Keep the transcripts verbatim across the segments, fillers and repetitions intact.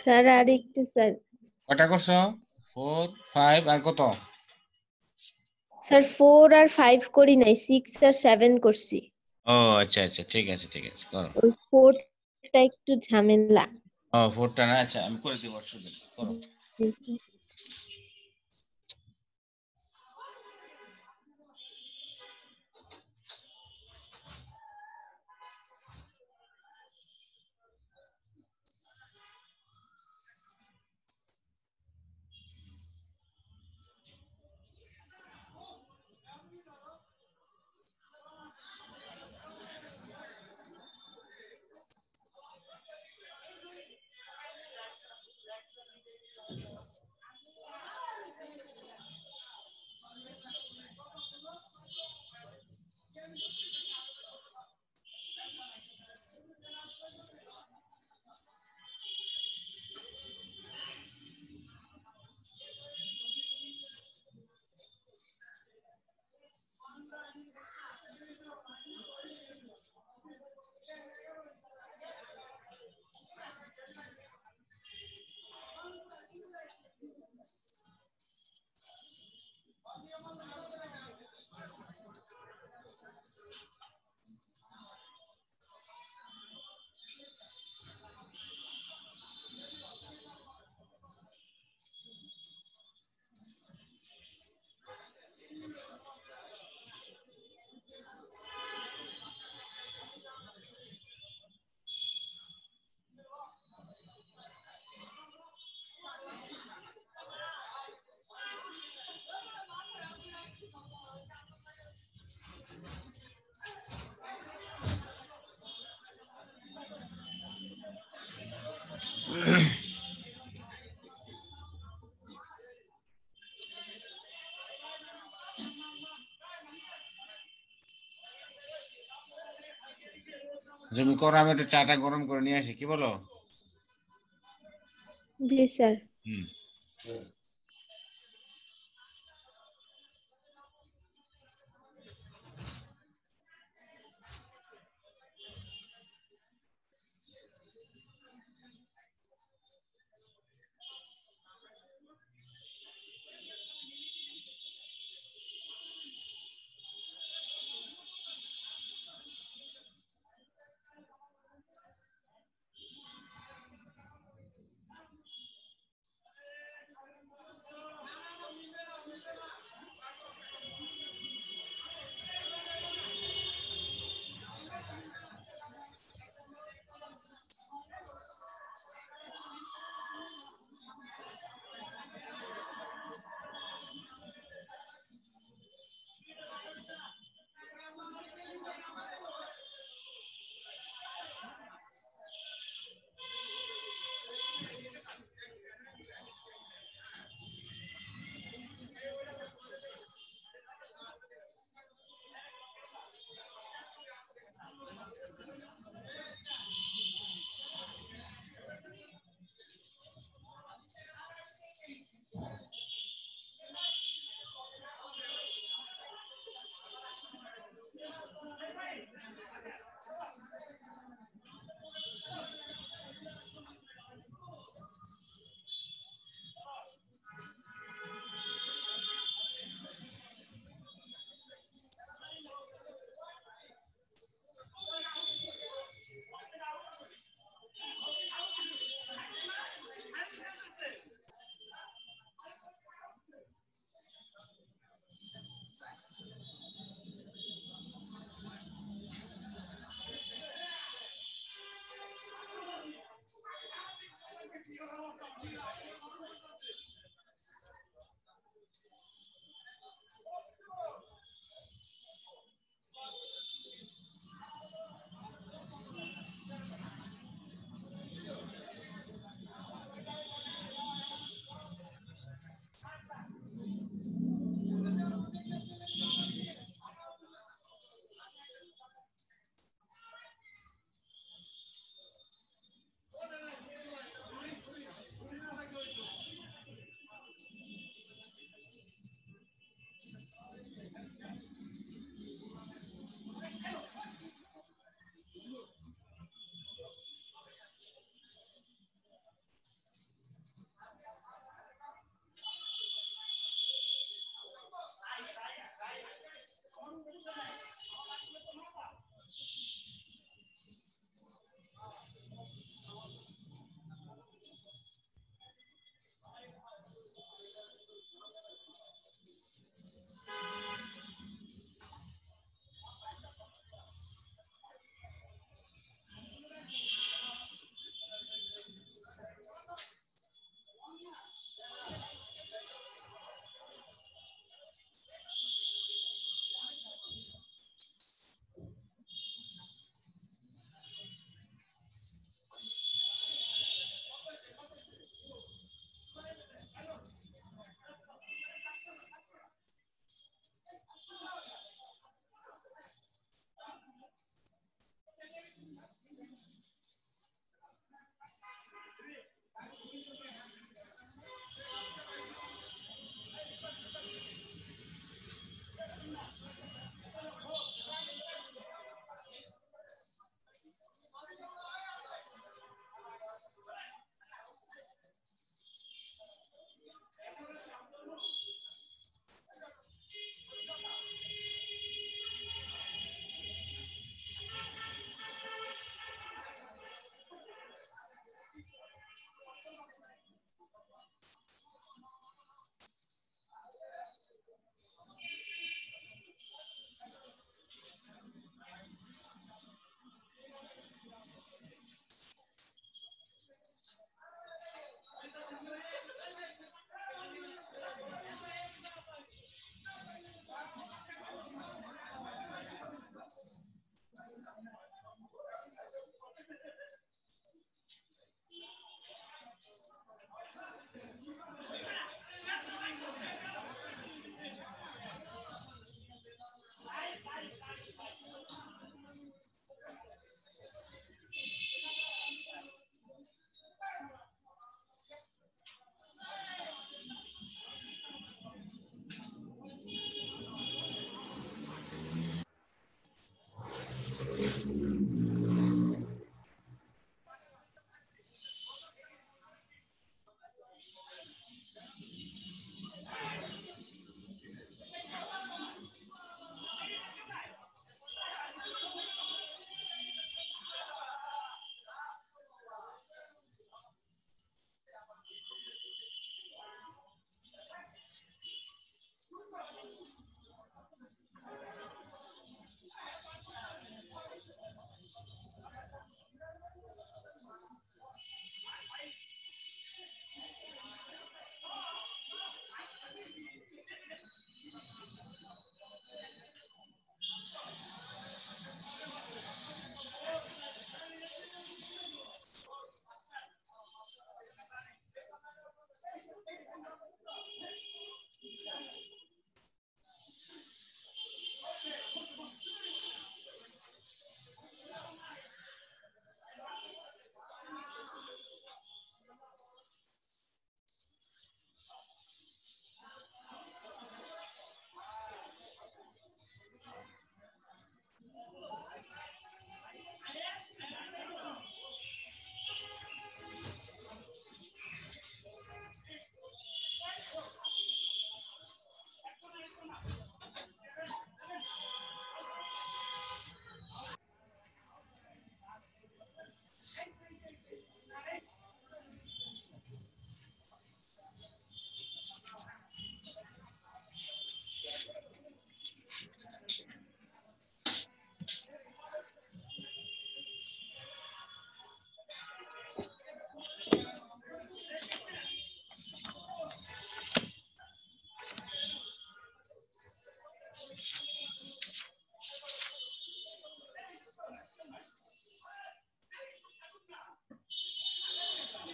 Sir আর একটু sir. কটা করছো? ফোর ফাইভ আর কত? স্যার ফোর আর ফাইভ করি নাই, সিক্স আর সেভেন করছি। ও আচ্ছা আচ্ছা, ঠিক আছে ঠিক আছে, করো। ওই ফোরটা একটু ঝামেলা। ও ফোরটা না, আচ্ছা আমি করে দিব, অসুবিধা নেই, করো। তুমি করো, আমি একটু চাটা গরম করে নিয়ে আসি, কি বলো? জি স্যার। হুম।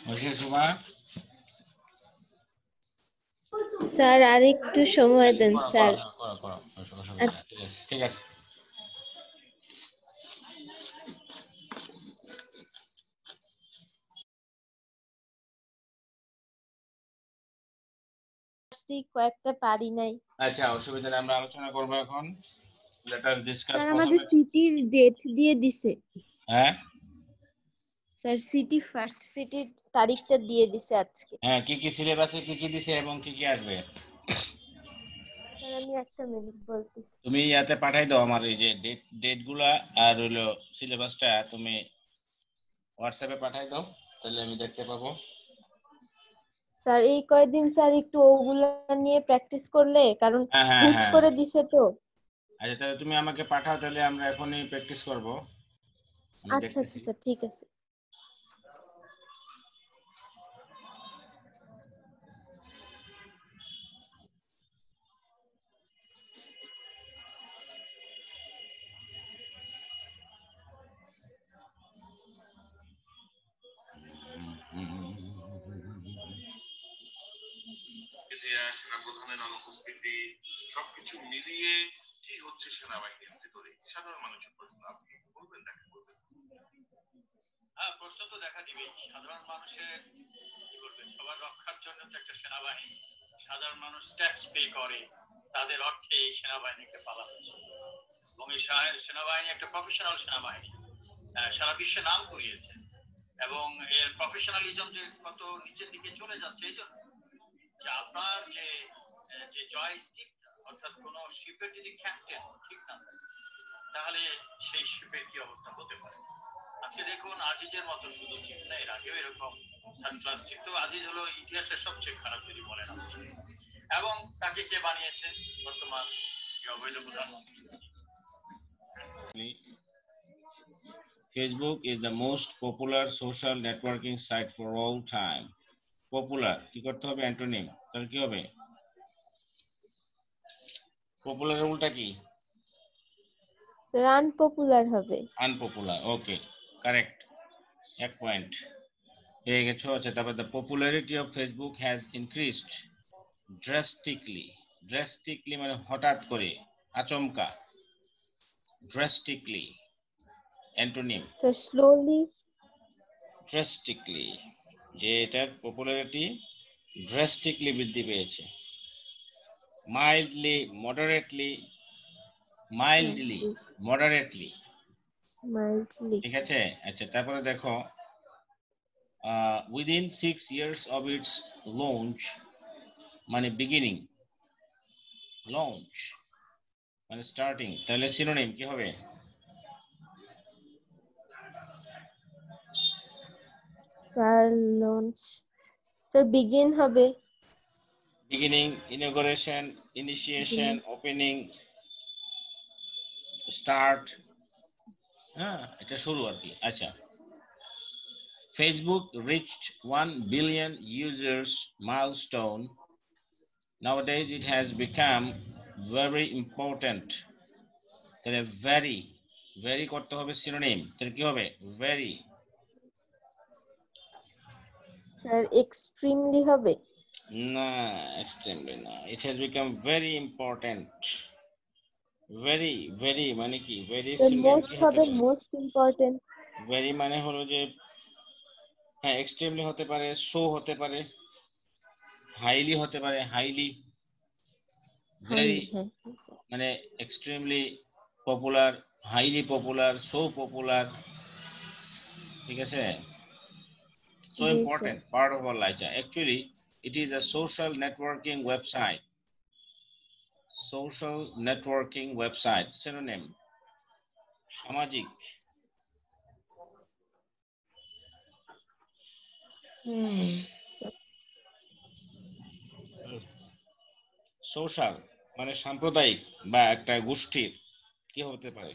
হয়েছে সুমা? স্যার আর একটু সময় দেন করো স্যার। করো করো করো অসুবিধা নেই। ঠিক আছে ঠিক আছে। কয়েকটা পারি নাই। আচ্ছা অসুবিধা নেই, আমরা আলোচনা করবো এখন। লেট আস ডিসকাস স্যার আমাদের প্রথমে। সিটির ডেট দিয়ে দিছে। হ্যাঁ স্যার সিটি ফার্স্ট সিটির তারিখটা দিয়ে দিছে আজকে। হ্যাঁ, কি কি সিলেবাসে কি কি দিছে এবং কি কি আসবে স্যার আমি একটা মিনিট বলতেছি। তুমি ইয়াতে পাঠাই দাও আমার এই যে ডেট ডেট গুলা আর হইলো সিলেবাসটা তুমি হোয়াটসঅ্যাপে পাঠাই দাও, তাহলে আমি দেখতে পাবো। স্যার এই কয়দিন স্যার একটু ওগুলা নিয়ে প্র্যাকটিস করলে, কারণ হ্যাঁ হ্যাঁ হুট হ্যাঁ। করে দিছে তো। আচ্ছা তাহলে তুমি আমাকে পাঠাও, তাহলে আমরা এখনই প্র্যাকটিস করব। আমি আচ্ছা আচ্ছা দেখতেছি। স্যার ঠিক আছে। সেনাপ্রধানের অনুপস্থিতি সবকিছু মিলিয়ে কি হচ্ছে সেনাবাহিনীর ভিতরে, সাধারণ মানুষের প্রশ্ন, আপনি বলবেন দেখা করবেন। হ্যাঁ, প্রশ্ন তো দেখা দিবে। সাধারণ মানুষের কি করবে, সবার রক্ষার জন্য তো একটা সেনাবাহিনী, সাধারণ মানুষ ট্যাক্স পে করে, তাদের অর্থে এই সেনাবাহিনীকে পালা হচ্ছে এবং এই সেনাবাহিনী একটা প্রফেশনাল সেনাবাহিনী, সারা বিশ্বে নাম করিয়েছে এবং এর প্রফেশনালিজম যে কত নিচের দিকে চলে যাচ্ছে এই জন্য যে আপনার যে যে জয়স্টিক, অর্থাৎ কোন শিপের যদি ক্যাপ্টেন ঠিক না, তাহলে সেই শিপের কি অবস্থা হতে পারে। আজকে দেখুন আজিজের মতো শুধু চিপ না, এর আগেও এরকম থার্ড ক্লাস চিপ। তো আজিজ হলো ইতিহাসের সবচেয়ে খারাপ যদি বলেন আপনি, এবং তাকে কে বানিয়েছেন, বর্তমান যে অবৈধ প্রধানমন্ত্রী। Facebook is the most popular social networking site for all time. Popular কি করতে হবে অ্যান্টোনিম, তাহলে কি হবে? পপুলার উল্টা কি? স্যার আনপপুলার হবে। আনপপুলার, ওকে কারেক্ট, এক পয়েন্ট পেয়ে গেছো। আচ্ছা তারপর the popularity of Facebook has increased drastically. drastically মানে হঠাৎ করে, আচমকা। drastically antonym. Sir slowly. drastically যে এটার পপুলারিটি drastically বৃদ্ধি পেয়েছে। mildly, moderately, mildly, moderately, mildly. ঠিক আছে। আচ্ছা তারপরে দেখো uh, within six years of its launch মানে বিগিনিং, লঞ্চ মানে স্টার্টিং, তাহলে সিনোনিম কি হবে? স্যার লঞ্চ, স্যার বিগিন হবে। Beginning, inauguration, initiation, opening, start, হ্যাঁ এটা শুরু আর কি। আচ্ছা Facebook reached one billion users milestone. Nowadays it has become very important. তাহলে very, very করতে হবে সিনোনিম, তাহলে কি হবে? very, স্যার এক্সট্রিমলি হবে। না এক্সট্রিমলি না, it has become very important. very, very মানে কি? very সিনোনিম মোস্ট কি হতে হবে, পারে? Most important. very মানে হলো যে হ্যাঁ এক্সট্রিমলি হতে পারে, সো হতে পারে, হাইলি হতে পারে, হাইলি, ভেরি হ্যাঁ মানে extremely popular, highly popular, so popular, ঠিক আছে। So জি sir. important part of our life. Actually it is a social networking website. Social networking website synonym সামাজিক, সোশ্যাল মানে সাম্প্রদায়িক বা একটা গোষ্ঠীর কি হতে পারে?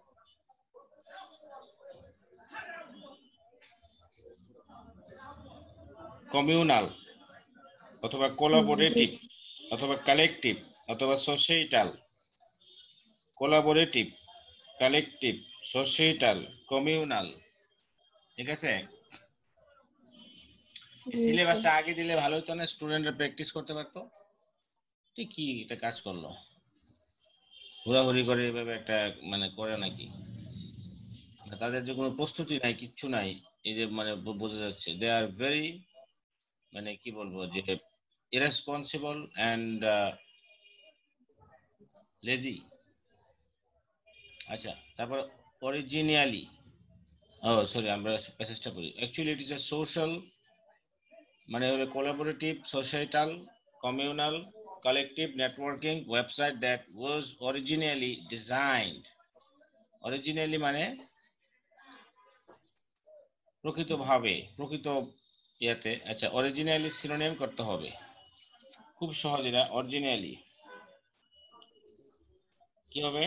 কমিউনাল অথবা কোলাবোরেটিভ অথবা কালেকটিভ অথবা societal. Collaborative, collective, societal, communal, ঠিক আছে। সিলেবাসটা আগে দিলে ভালো হতো না, স্টুডেন্টরা প্র্যাকটিস করতে পারতো। ঠিক কি এটা কাজ করলো, হুড়াহুড়ি করে এভাবে একটা মানে করে নাকি, তাদের যে কোনো প্রস্তুতি নাই, কিচ্ছু নাই, এই যে মানে বোঝা যাচ্ছে দে আর ভেরি মানে কি বলবো যে ইরেসপন্সিবল অ্যান্ড লেজি। আচ্ছা, তারপর অরিজিনালি, ও সরি আমরা প্যাসেজটা করি। Actually it is a social মানে হলো collaborative, societal, communal, collective networking website that was originally designed. Originally মানে প্রকৃতভাবে, প্রকৃত ইয়াতে। আচ্ছা, অরিজিনালি সিনোনিম করতে হবে, খুব সহজ এটা। অরিজিনালি কি হবে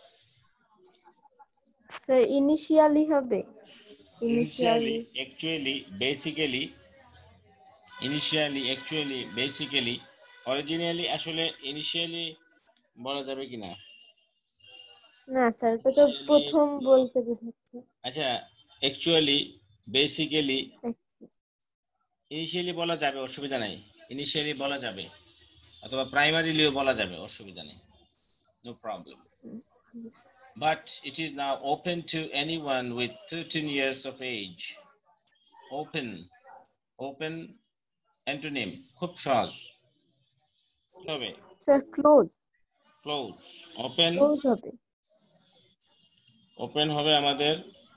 স্যার? ইনিশিয়ালি হবে। Initially, initially actually, basically. Initially, actually, basically. Originally আসলে ইনিশিয়ালি বলা যাবে কিনা? না স্যার, এটা তো প্রথম বলতে বোঝাচ্ছে। আচ্ছা, অ্যাকচুয়ালি, বেসিক্যালি, ইনিশিয়ালি বলা যাবে, অসুবিধা নাই। ইনিশিয়ালি বলা যাবে, অথবা প্রাইমারিলিও বলা যাবে, অসুবিধা নেই, no problem. But it is now open to anyone with thirteen years of age. Open, open antonym, খুব সহজ হবে। Sir close, close, open, close হবে। ওপেন হবে আমাদের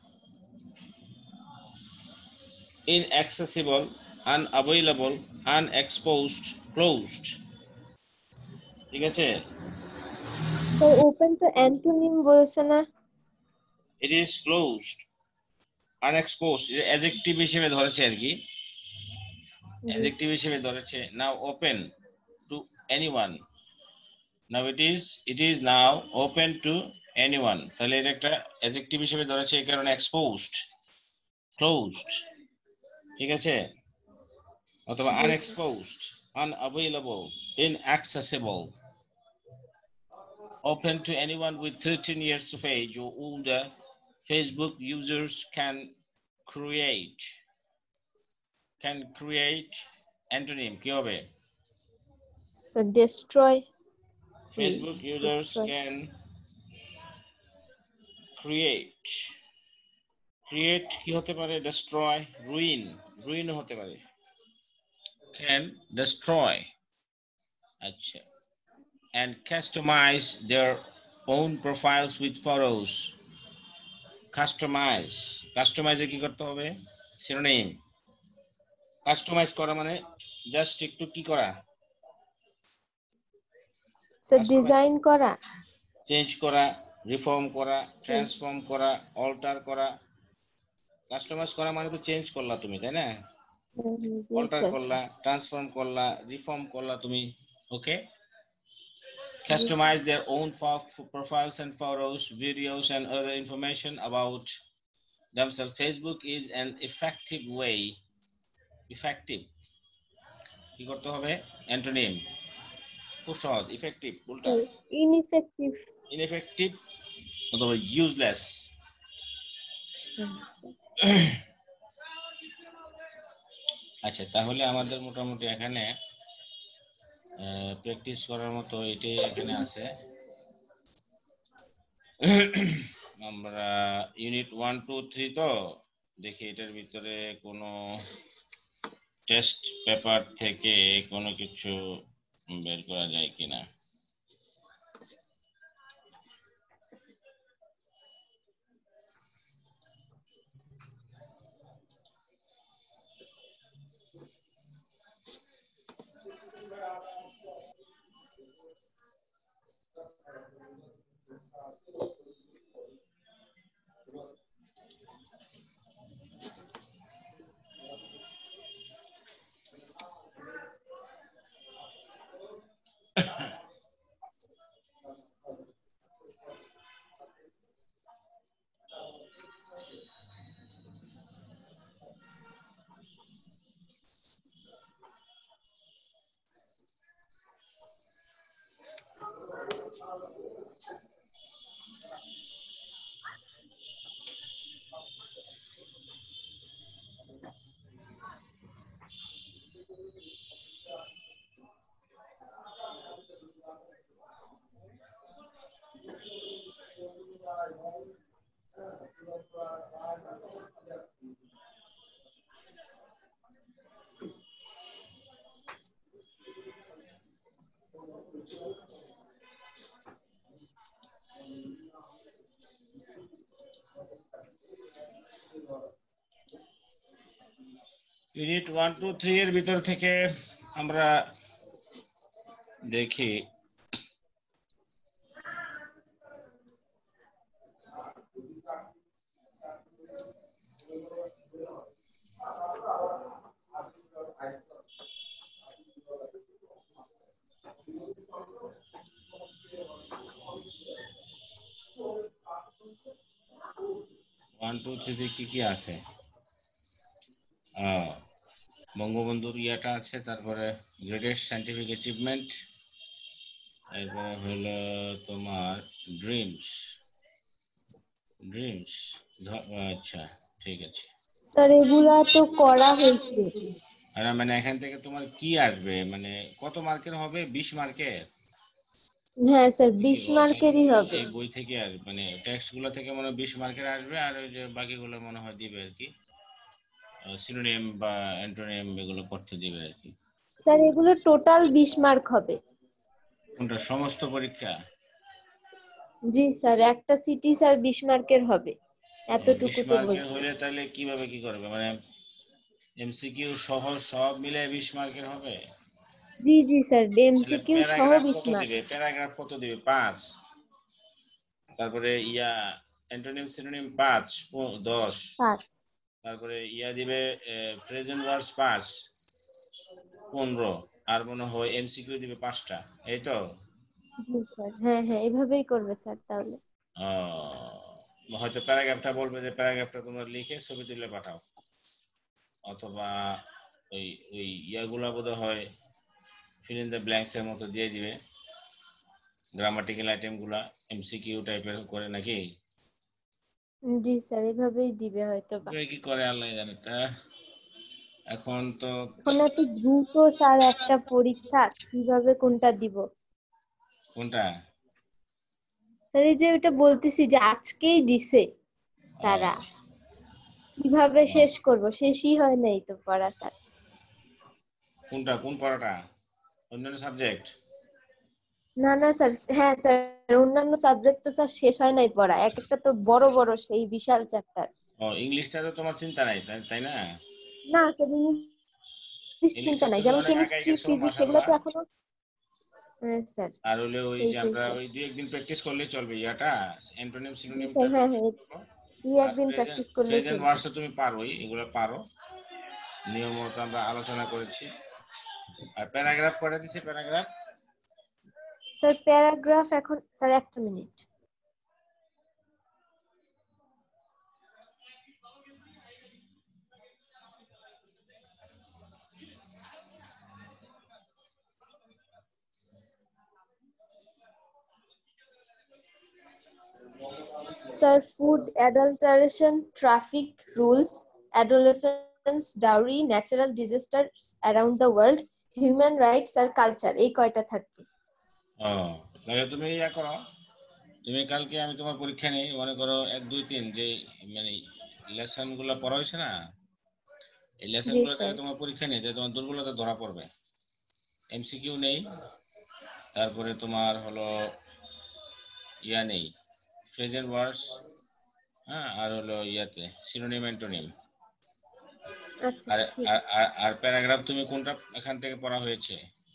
inaccessible, unavailable, unexposed, closed, ঠিক আছে? স্যার ওপেন তো অ্যান্টোনিম বলছে না? It is closed, unexposed adjective হিসেবে ধরেছে আর কি, অ্যাডজেক্টিভ হিসেবে ধরেছে। Now open to anyone, now it is it is now open to anyone, তাহলে এটা একটা অ্যাডজেক্টিভ হিসেবে ধরেছে, এই কারণে এক্সপোজড, ক্লোজড, ঠিক আছে? অথবা আনএক্সপোজড, unavailable, inaccessible, open to anyone with thirteen years of age or older. Facebook users can create can create antonym কি হবে? So destroy. Facebook users destroy. can create create কি হতে পারে? destroy, ruin, ruin হতে পারে, can destroy। আচ্ছা, and customize their own profiles with photos। Customize, কাস্টমাইজে কি করতে হবে? সিনোনিম। কাস্টমাইজ করা মানে জাস্ট একটু কি করা? স্যার ডিজাইন করা, চেঞ্জ করা, রিফর্ম করা, ট্রান্সফর্ম করা, অল্টার করা। কাস্টমাইজ করা মানে তো চেঞ্জ করলা তুমি, তাই না? অল্টার করলা, ট্রান্সফর্ম করলা, রিফর্ম করলা তুমি, ওকে? Customize their own profiles and photos, videos and other information about themselves. Facebook is an effective way, effective কি করতে হবে? অ্যান্টোনিম, খুব সহজ। ইফেক্টিভ উল্টা ইনইফেক্টিভ, ইনএফেক্টিভ অথবা ইউজলেস। আচ্ছা, তাহলে আমাদের মোটামুটি এখানে প্র্যাকটিস করার মতো এটাই এখানে আছে। আমরা ইউনিট ওয়ান টু থ্রি তো দেখি এটার ভিতরে কোনো টেস্ট পেপার থেকে কোনো কিছু বের করা যায় কিনা। ইউনিট ওয়ান টু থ্রি এর ভিতর থেকে আমরা দেখি ওয়ান টু থ্রি কি কি আছে। আহ বঙ্গবন্ধুর ইয়াটা আছে, তারপরে গ্রেটেস্ট সায়েন্টিফিক অ্যাচিভমেন্ট, এরপরে হলো তোমার ড্রিমস ড্রিমস আচ্ছা ঠিক আছে। স্যার এগুলা তো করা হয়েছে। আর মানে এখান থেকে তোমার কি আসবে, মানে কত মার্কের হবে? বিশ মার্কের? হ্যাঁ স্যার বিশ মার্কেরই হবে। এই বই থেকে আর মানে টেক্সট গুলো থেকে মনে হয় বিশ মার্কের আসবে, আর ওই যে বাকিগুলো মনে হয় দিবে আর কি, সিনোনিম বা অ্যান্টোনিম এগুলো পড়তে দিবে আর কি। স্যার এগুলো টোটাল বিশ মার্ক হবে। কোনটা? সমস্ত পরীক্ষা? জি স্যার, একটা সিটি স্যার বিশ মার্কের হবে, এতটুকু তো বলছি। হলে তাহলে কিভাবে কি করবে, মানে এমসিকিউ সহ সব মিলে বিশ মার্কের হবে? জি জি স্যার, এমসিকিউ সহ বিশ মার্ক। দিবে প্যারাগ্রাফ কত দিবে? পাঁচ। তারপরে ইয়া অ্যান্টোনিম সিনোনিম পাঁচ, দশ। পাঁচ। তারপরে ইয়া দিবে প্রেজেন্ট ওয়ার্ডস পাঁচ, পনেরো। আর মনে হয় এমসিকিউ দিবে পাঁচটা, এই তো? জি স্যার, হ্যাঁ হ্যাঁ এভাবেই করবে স্যার তাহলে। হয়তো প্যারাগ্রাফটা বলবে যে প্যারাগ্রাফটা তোমরা লিখে ছবি তুলে পাঠাও, অথবা ওই ওই ইয়াগুলা বোধ হয় ফিল ইন দ্য ব্ল্যাঙ্কস এর মতো দিয়ে দিবে, গ্রামাটিক্যাল আইটেম গুলা এমসিকিউ টাইপের করে নাকি? জি স্যার এভাবেই দিবে হয়তো বা। কি করে আল্লাহ জানে। তা এখন তো এখন এত দ্রুত স্যার একটা পরীক্ষা, কিভাবে কোনটা দিব? কোনটা? স্যার এই যে ওটা বলতেছি যে আজকেই দিছে তারা, কিভাবে শেষ করব? শেষই হয় নাই তো পড়া স্যার। কোনটা? কোন পড়াটা? অন্যান্য সাবজেক্ট? না না স্যার, হ্যাঁ স্যার অন্যান্য সাবজেক্ট তো স্যার শেষ হয় নাই পড়া, এক একটা তো বড় বড় সেই বিশাল চ্যাপ্টার। ও ইংলিশটা তো তোমার চিন্তা নাই, তাই না? না স্যার ইংলিশ চিন্তা নাই, যেমন কেমিস্ট্রি ফিজিক্স এগুলো তো এখনো। হ্যাঁ স্যার। আর হলে ওই যে সেইটাই আমরা স্যার। ওই দুই একদিন প্র্যাকটিস করলে চলবে, ইয়াটা অ্যান্টোনিম সিনোনিমটা স্যার হ্যাঁ হ্যাঁ, প্র্যাকটিস করব। দুই আর একদিন প্রেজেন্ট প্র্যাকটিস করলেই প্রেজেন্ট চলবে। ওয়ার্ডস তুমি পারোই, এগুলো পারো, নিয়ম মতো আমরা আলোচনা করেছি। আর প্যারাগ্রাফ করে দিছি, প্যারাগ্রাফ স্যার প্যারাগ্রাফ এখন স্যার একটা minute. Sir, food adulteration, traffic rules, adolescence, dowry, natural disasters around the world, human rights আর culture, এই কয়টা থাকবে। ও তাহলে তুমি ইয়া করো, তুমি কালকে আমি তোমার পরীক্ষা নেই, মনে করো এক দুই তিন যে মানে লেসন গুলো পড়া হয়েছে না, এই লেসন জি গুলো থেকে স্যার। তোমার পরীক্ষা নেই, যে তোমার দুর্বলতা ধরা পড়বে। এমসিকিউ নেই, তারপরে তোমার হলো ইয়া নেই, প্রেজেন্ট ওয়ার্ডস, হ্যাঁ, আর হলো ইয়াতে সিনোনিম অ্যান্টোনিম। আচ্ছা আর ঠিক আছে। আর প্যারাগ্রাফ তুমি কোনটা এখান থেকে পড়া হয়েছে?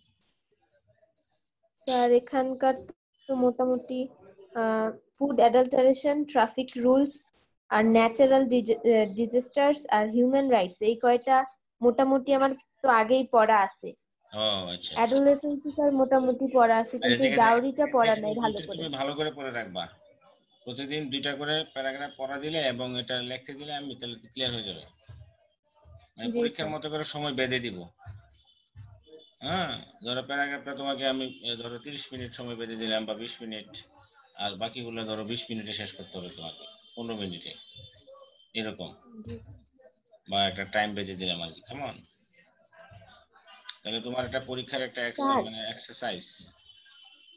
স্যার এখানকার তো মোটামুটি ফুড অ্যাডাল্টারেশন, ট্রাফিক রুলস আর ন্যাচারাল ডিজাস্টার্স আর হিউম্যান রাইটস, এই কয়টা মোটামুটি আমার তো আগেই পড়া আছে। ও আচ্ছা, অ্যাডোলেসেন্স স্যার মোটামুটি পড়া আছে, কিন্তু এই ডাউরিটা পড়া নাই ভালো করে। তুমি ভালো করে পড়ে রাখবা, প্রতিদিন দুইটা করে প্যারাগ্রাফ পড়া দিলে এবং এটা লিখতে দিলে আমি তাহলে ক্লিয়ার হয়ে যাবে। মানে জি পরীক্ষার স্যার। মতো করে সময় বেঁধে দিব। হ্যাঁ, ধরো প্যারাগ্রাফটা তোমাকে আমি ধরো তিরিশ মিনিট সময় বেঁধে দিলাম বা বিশ মিনিট, আর বাকিগুলো ধরো বিশ মিনিটে শেষ করতে হবে তোমাকে, পনেরো মিনিটে এরকম, জি বা একটা টাইম বেঁধে দিলাম আর কি, কেমন? তাহলে তোমার একটা পরীক্ষার একটা স্যার। মানে এক্সারসাইজ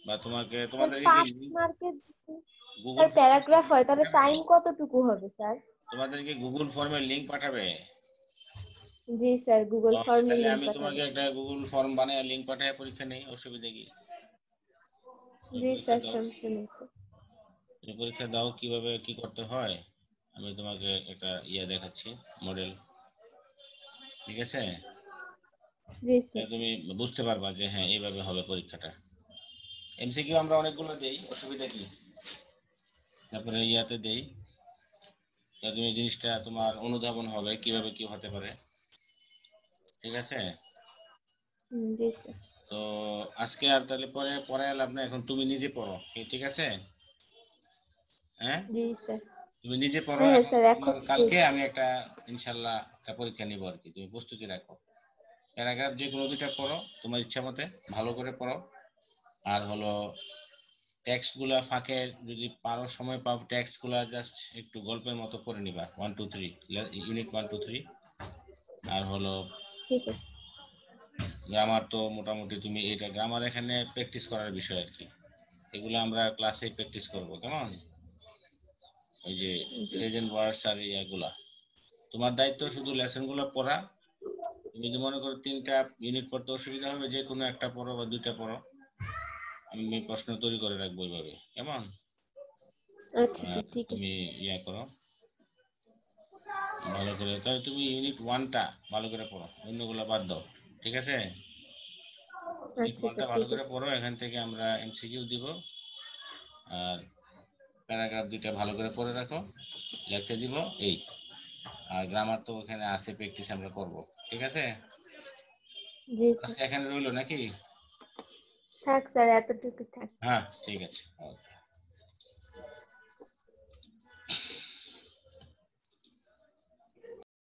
বা তোমাকে স্যার তোমাদের পাঁচ মার্কের গুগল স্যার প্যারাগ্রাফ হয় তাহলে টাইম কতটুকু হবে স্যার? তোমাদেরকে গুগল ফর্মের লিংক পাঠাবে। জি স্যার গুগল ও, ফর্মে তাহলে লিংক আমি তোমাকে পাঠাবেন। একটা গুগল ফর্ম বানায় লিংক পাঠায়, পরীক্ষা নেই, অসুবিধা কি? জি পরীক্ষা স্যার দাও, সমস্যা নেই স্যার। তুমি পরীক্ষা দাও কিভাবে কি করতে হয়, আমি তোমাকে একটা ইয়া দেখাচ্ছি, মডেল। ঠিক আছে? জি স্যার। তাহলে তুমি বুঝতে পারবা যে হ্যাঁ এইভাবে হবে পরীক্ষাটা। এমসিকিউ আমরা অনেকগুলো দেই, অসুবিধা কি? তারপরে ইয়াতে দেই, তাহলে তুমি জিনিসটা তোমার অনুধাবন হবে কিভাবে কি হতে পারে। ঠিক আছে? হুম, জি স্যার। তো আজকে আর তাহলে পরে পড়ায় লাভ না, এখন তুমি নিজে পড়ো। ঠিক আছে? হ্যাঁ, জি স্যার। তুমি নিজে পড়ো। হ্যাঁ হ্যাঁ এখন স্যার এখন তোমার কালকে আমি একটা ইনশাল্লাহ একটা পরীক্ষা নিব আর কি, তুমি প্রস্তুতি রাখো। প্যারাগ্রাফ যে কোনো দুইটা পড়ো তোমার ইচ্ছা মতে, ভালো করে পড়ো। আর হলো টেক্সট গুলা ফাঁকে যদি পারো, সময় পাও, টেক্সট গুলা জাস্ট একটু গল্পের মতো পড়ে নিবা, one two three, unit one two three. আর হলো ঠিক আছে। গ্রামার তো মোটামুটি তুমি এটা গ্রামার এখানে প্র্যাকটিস করার বিষয় আর কি, এগুলো আমরা ক্লাসে প্র্যাকটিস করবো, কেমন? ওই যে জি প্রেজেন্ট ওয়ার্ডস আর ইয়াগুলা, তোমার দায়িত্ব শুধু লেসন গুলো পড়া। তুমি যদি মনে করো তিনটা ইউনিট পড়তে অসুবিধা হবে, যে কোনো একটা পড়ো বা দুইটা পড়ো, আমি প্রশ্ন তৈরি করে রাখবো এইভাবে, কেমন? আচ্ছা আর স্যার ঠিক তুমি আছে। ইয়া করো ভালো করে, তাহলে তুমি ইউনিট ওয়ানটা ভালো করে পড়ো, অন্যগুলো বাদ দাও। ঠিক আছে? ইউনিট আচ্ছা ওয়ানটা স্যার ভালো ঠিক করে আছে। পড়ো, এখান থেকে আমরা এমসিকিউ দিব। আর প্যারাগ্রাফ দুইটা ভালো করে পড়ে রাখো, লিখতে দিব এই। আর গ্রামার তো ওখানে আছে, প্র্যাকটিস আমরা করব। ঠিক আছে? জি আজকে স্যার। এখানে রইলো নাকি? থাক স্যার এতটুকু থাক। হ্যাঁ ঠিক আছে।